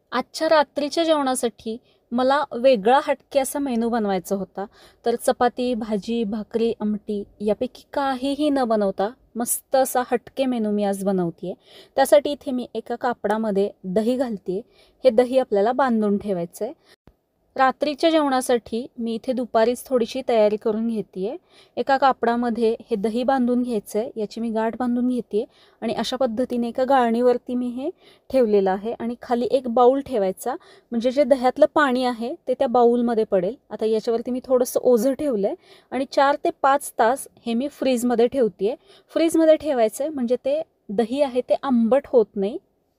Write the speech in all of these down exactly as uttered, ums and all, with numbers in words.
आजच्या रात्रीच्या जेवणासाठी मला वेगळा हटके असा मेनू बनवायचा होता. तर चपाती, भाजी, भाकरी, आमटी यापैकी काहीही न बनवता मस्त असा हटके मेनू मी आज बनवते. त्यासाठी इथे मी एका कापडामध्ये दही घालते. हे दही आपल्याला बांधून ठेवायचं आहे. रात्रीच्या जेवणासाठी मी इथे दुपारीच थोडीशी तयारी करून घेते. एका कापडामध्ये हे दही बांधून घ्यायचं आहे. याची मी गाठ बांधून घेते आणि अशा पद्धतीने एका गाळणीवरती मी हे ठेवलेलं आहे आणि खाली एक बाऊल ठेवायचा, म्हणजे जे दह्यातलं पाणी आहे ते त्या बाऊलमध्ये पडेल. आता याच्यावरती मी थोडंसं ओझं ठेवलं आहे आणि चार ते पाच तास हे मी फ्रीजमध्ये ठेवते. फ्रीजमध्ये ठेवायचं आहे म्हणजे ते दही आहे ते आंबट होत नाही.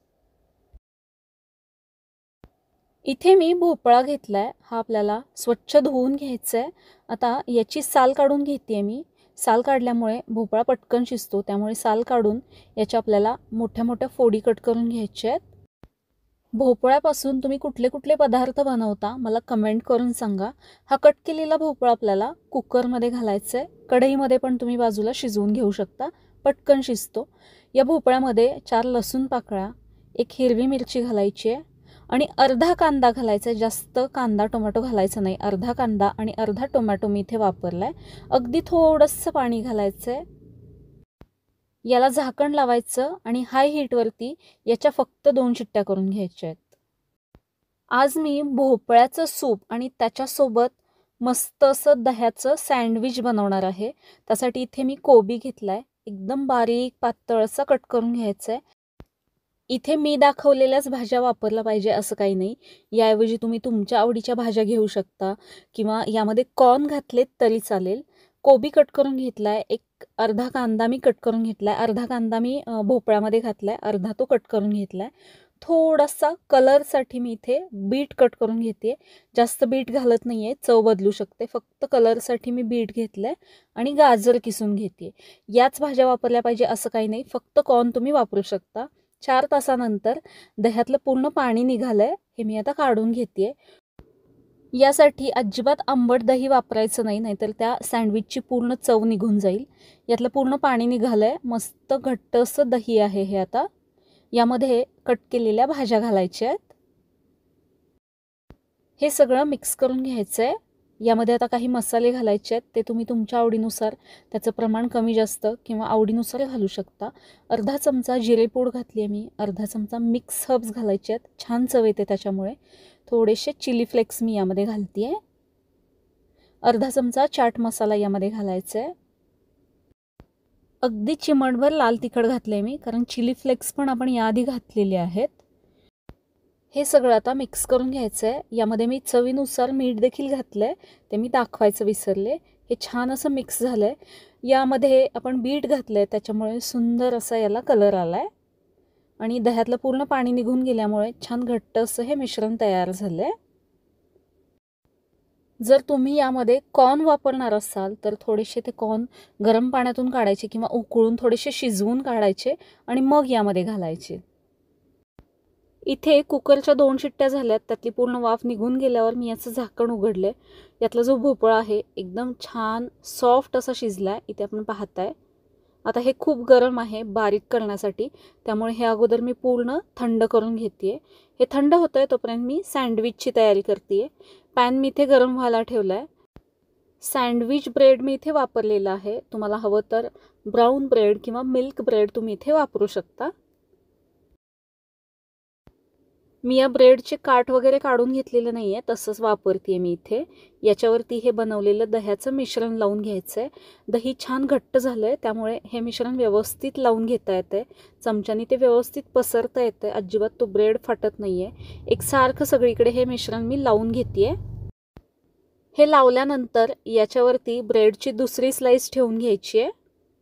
इथे मी भोपळा घेतलाय. हा आपल्याला स्वच्छ धुवून घ्यायचा आहे. आता याची साल काढून घेते मी. साल काढल्यामुळे भोपळा पटकन शिजतो, त्यामुळे साल काढून याच्या आपल्याला मोठ्या मोठ्या फोडी कट करून घ्यायच्या आहेत. भोपळ्यापासून तुम्ही कुठले कुठले पदार्थ बनवता मला कमेंट करून सांगा. हा कट केलेला भोपळा आपल्याला कुकरमध्ये घालायचा आहे. कढईमध्ये पण तुम्ही बाजूला शिजवून घेऊ शकता, पटकन शिजतो. या भोपळ्यामध्ये चार लसूण पाकळ्या, एक हिरवी मिरची घालायची आहे आणि अर्धा कांदा घालायचा आहे. जास्त कांदा टोमॅटो घालायचा नाही. अर्धा कांदा आणि अर्धा टोमॅटो मी इथे वापरला आहे. अगदी थोडंसं पाणी घालायचं आहे. याला झाकण लावायचं आणि हाय हीटवरती याच्या फक्त दोन शिट्ट्या करून घ्यायच्या आहेत. आज मी भोपळ्याचं सूप आणि त्याच्यासोबत मस्त असं दह्याचं सँडविच बनवणार आहे. त्यासाठी इथे मी कोबी घेतला आहे. एकदम बारीक पातळ असा कट करून घ्यायचा आहे. इथे मी दाखवलेल्याच भाज्या वापरल्या पाहिजे असं काही नाही. याऐवजी तुम्ही तुमच्या आवडीच्या भाज्या घेऊ शकता किंवा यामध्ये कॉर्न घातलेत तरी चालेल. कोबी कट करून घेतला आहे. एक अर्धा कांदा मी कट करून घेतला आहे. अर्धा कांदा मी भोपळ्यामध्ये घातला आहे, अर्धा तो कट करून घेतला आहे. थोडासा कलरसाठी मी इथे बीट कट करून घेते. जास्त बीट घालत नाही आहे, चव बदलू शकते. फक्त कलरसाठी मी बीट घेतलं आहे आणि गाजर किसून घेते. याच भाज्या वापरल्या पाहिजे असं काही नाही, फक्त कॉर्न तुम्ही वापरू शकता. चार तासानंतर दह्यातलं पूर्ण पाणी निघालं आहे, हे मी आता काढून घेते. यासाठी अजिबात आंबट दही वापरायचं नाही, नाहीतर त्या सँडविचची पूर्ण चव निघून जाईल. यातलं पूर्ण पाणी निघालं आहे. मस्त घट्ट असं दही आहे हे. आता यामध्ये कट केलेल्या भाज्या घालायच्या आहेत. हे सगळं मिक्स करून घ्यायचं आहे. यामध्ये आता काही मसाले घालायचे आहेत, ते तुम्ही तुमच्या आवडीनुसार त्याचं प्रमाण कमी जास्त किंवा आवडीनुसार घालू शकता. अर्धा चमचा जिरेपूड घातली आहे मी. अर्धा चमचा मिक्स हर्ब्स घालायचे आहेत, छान चव येते त्याच्यामुळे. थोडेसे चिली फ्लेक्स मी यामध्ये घालते आहे. अर्धा चमचा चाट मसाला यामध्ये घालायचा आहे. अगदी चिमटभर लाल तिखट घातलं आहे मी, कारण चिली फ्लेक्स पण आपण याआधी घातलेले आहेत. हे सगळं आता मिक्स करून घ्यायचं आहे. यामध्ये मी चवीनुसार मीठ देखील घातलं आहे, ते मी दाखवायचं विसरले. हे छान असं मिक्स झालं आहे. यामध्ये आपण बीट घातलं आहे, त्याच्यामुळे सुंदर असा याला कलर आला आहे आणि दह्यातलं पूर्ण पाणी निघून गेल्यामुळे छान घट्ट असं हे मिश्रण तयार झालं आहे. जर तुम्ही यामध्ये कॉर्न वापरणार असाल तर थोडेसे ते कॉर्न गरम पाण्यातून काढायचे किंवा उकळून थोडेसे शिजवून काढायचे आणि मग यामध्ये घालायचे. इथे कुकरच्या दोन शिट्ट्या झाल्यात, त्यातली पूर्ण वाफ निघून गेल्यावर मी याचं झाकण उघडलं. यातला जो भोपळा आहे एकदम छान सॉफ्ट असा शिजला आहे, इथे आपण पाहताय. आता हे खूप गरम आहे बारीक करण्यासाठी, त्यामुळे हे अगोदर मी पूर्ण थंड करून घेते. हे थंड होतं आहे तोपर्यंत मी सँडविचची तयारी करते. पॅन मी इथे गरम व्हायला ठेवला आहे. सँडविच ब्रेड मी इथे वापरलेला आहे. तुम्हाला हवं तर ब्राऊन ब्रेड किंवा मिल्क ब्रेड तुम्ही इथे वापरू शकता. मी या ब्रेडचे काठ वगैरे काढून घेतलेलं नाही आहे, तसंच वापरते मी इथे. याच्यावरती हे बनवलेलं दह्याचं मिश्रण लावून घ्यायचं आहे. दही छान घट्ट झालं आहे, त्यामुळे हे मिश्रण व्यवस्थित लावून घेता येतं आहे. चमच्याने ते व्यवस्थित पसरता येतं आहे, अजिबात तो ब्रेड फाटत नाही आहे. एकसारखं सगळीकडे हे मिश्रण मी लावून घेते आहे. हे लावल्यानंतर याच्यावरती ब्रेडची दुसरी स्लाइस ठेवून घ्यायची आहे.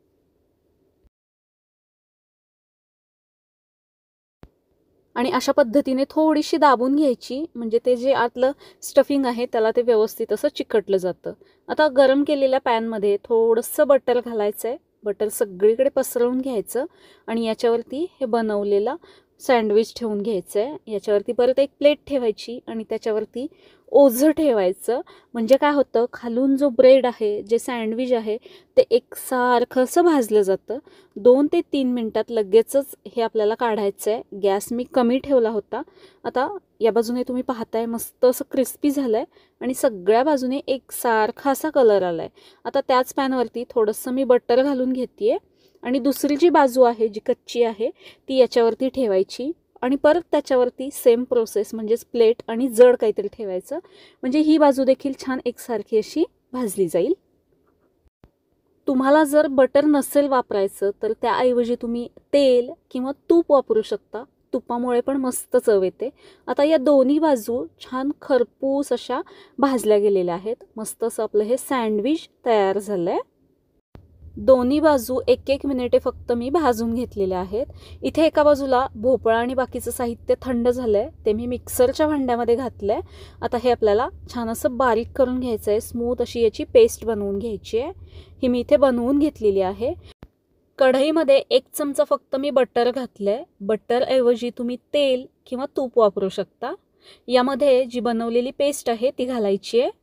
आणि अशा पद्धतीने थोडीशी दाबून घ्यायची, म्हणजे ते जे आतलं स्टफिंग आहे त्याला ते व्यवस्थित असं चिकटलं जातं. आता गरम केलेल्या पॅनमध्ये थोडंसं बटर घालायचं आहे. बटर सगळीकडे पसरवून घ्यायचं आणि याच्यावरती हे बनवलेला सँडविच ठेवून घ्यायचं आहे। याच्यावरती परत एक प्लेट ठेवायची आणि त्याच्यावरती ओझं ठेवायचं, म्हणजे काय होतं, खालून जो ब्रेड आहे, जे सँडविच आहे, ते एकसारखं असं भाजलं जातं। दोन ते तीन मिनटात लगेचच हे आपल्याला काढायचं आहे। गॅस मी कमी ठेवला होता। आता या बाजूने तुम्ही पाहताय मस्त असं क्रिस्पी झालं आहे आणि सगळ्या बाजूने एकसारखा असा कलर आला आहे। आता त्याच पॅनवरती थोडंसं मी बटर घालून घेते आहे आणि दुसरी जी बाजू आहे, जी कच्ची आहे, ती याच्यावरती ठेवायची आणि परत त्याच्यावरती सेम प्रोसेस, म्हणजेच प्लेट आणि जड काहीतरी ठेवायचं, म्हणजे ही बाजू देखील छान एकसारखी अशी भाजली जाईल। तुम्हाला जर बटर नसेल वापरायचं तर त्याऐवजी तुम्ही तेल किंवा तूप वापरू शकता। तुपामुळे पण मस्त चव येते। आता या दोन्ही बाजू छान खरपूस अशा भाजल्या गेलेल्या आहेत। मस्त असं आपलं हे सँडविच तयार झालं आहे। दोन्ही बाजू एक एक मिनिटे फक्त मी भाजून घेतलेले आहेत। इथे एका बाजूला भोपळा आणि बाकीचं साहित्य थंड झालंय, ते मी मिक्सरच्या भांड्यामध्ये घातलंय। आता हे आपल्याला छान असं बारीक करून घ्यायचं आहे, स्मूथ अशी याची पेस्ट बनवून घ्यायची आहे। ही मी इथे बनवून घेतलेली आहे। कढईमध्ये एक चमचा फक्त मी बटर घातलंय। बटर ऐवजी तुम्ही तेल किंवा तूप वापरू शकता। यामध्ये जी बनवलेली पेस्ट आहे ती घालायची आहे।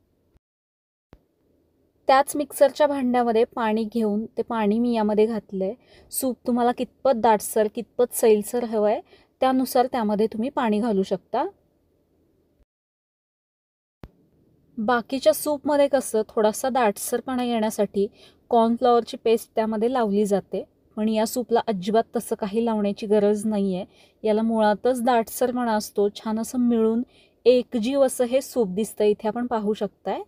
त्याच मिक्सरच्या भांड्यामध्ये पाणी घेऊन ते पाणी मी यामध्ये घातलंय। सूप तुम्हाला कितपत दाटसर कितपत सैलसर हवंय त्यानुसार त्यामध्ये तुम्ही पाणी घालू शकता। बाकीच्या सूपमध्ये कसं थोडासा दाटसरपणा येण्यासाठी कॉर्नफ्लॉवरची पेस्ट त्यामध्ये लावली जाते, पण या सूपला अजिबात तसं काही लावण्याची गरज नाही आहे। याला मुळातच दाटसरपणा असतो, छान असं मिळून एकजीव असं हे सूप दिसतं, इथे आपण पाहू शकताय।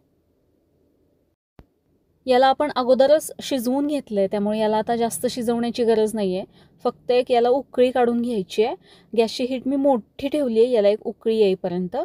याला आपण अगोदरच शिजवून घेतलंय, त्यामुळे याला आता जास्त शिजवण्याची गरज नाही आहे। फक्त एक याला उकळी काढून घ्यायची आहे। गॅसची हीट मी मोठी ठेवली आहे याला एक उकळी येईपर्यंत।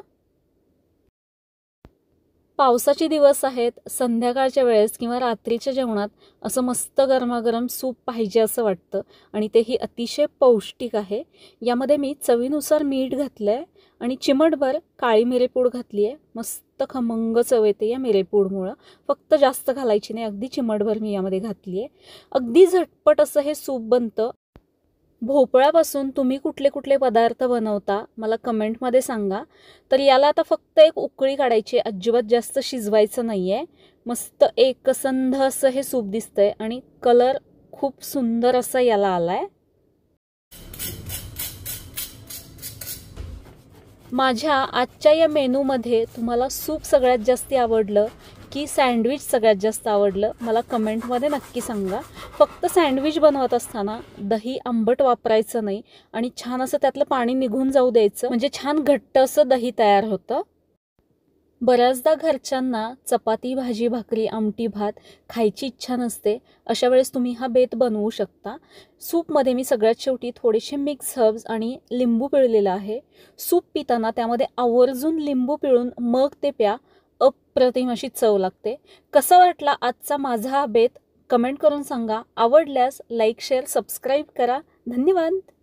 पावसाचे दिवस आहेत, संध्याकाळच्या वेळेस किंवा रात्रीच्या जेवणात असं मस्त गरमागरम सूप पाहिजे असं वाटतं आणि तेही अतिशय पौष्टिक आहे। यामध्ये मी चवीनुसार मीठ घातलंय आणि चिमटभर काळी मिरेपूड घातली आहे। मस्त खमंग चव येते या मिरेपूडमुळं, फक्त जास्त घालायची नाही, अगदी चिमटभर मी यामध्ये घातली आहे। अगदी झटपट असं हे सूप बनतं। भोपळ्यापासून तुम्ही कुठले कुठले पदार्थ बनवता मला कमेंटमध्ये सांगा। तर याला आता फक्त एक उकळी काढायची, अजिबात जास्त शिजवायचं नाही आहे। मस्त एकसंध असं हे सूप दिसतंय आणि कलर खूप सुंदर असा याला आलाय। माझ्या आजच्या या मेनूमध्ये तुम्हाला सूप सगळ्यात जास्त आवडलं की सँडविच सगळ्यात जास्त आवडलं मला कमेंटमध्ये नक्की सांगा। फक्त सँडविच बनवत असताना दही आंबट वापरायचं नाही आणि छान असं त्यातलं पाणी निघून जाऊ द्यायचं, म्हणजे छान घट्ट असं दही तयार होतं। बऱ्याचदा घरच्यांना चपाती भाजी भाकरी आमटी भात खायची इच्छा नसते, अशा वेळेस तुम्ही हा बेत बनवू शकता। सूपमध्ये मी सगळ्यात शेवटी थोडेसे मिक्स हर्ब्स आणि लिंबू पिळलेला आहे। सूप पिताना त्यामध्ये आवर्जून लिंबू पिळून मग ते प्या, अप्रतिम अशी चव लागते। कसा वाटला आजचा माझा हा बेत कमेंट करून सांगा। आवडल्यास लाईक शेअर सबस्क्राईब करा। धन्यवाद।